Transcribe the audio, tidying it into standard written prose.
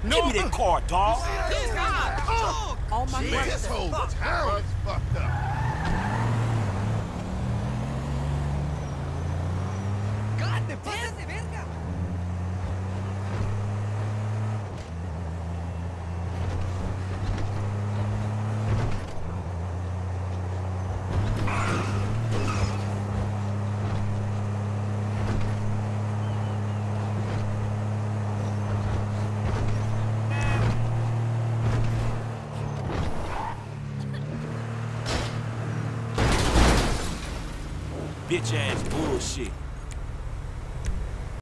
Give me that car, dog. Oh my God. This whole town is fucked up. God, the verga. Bitch ass bullshit.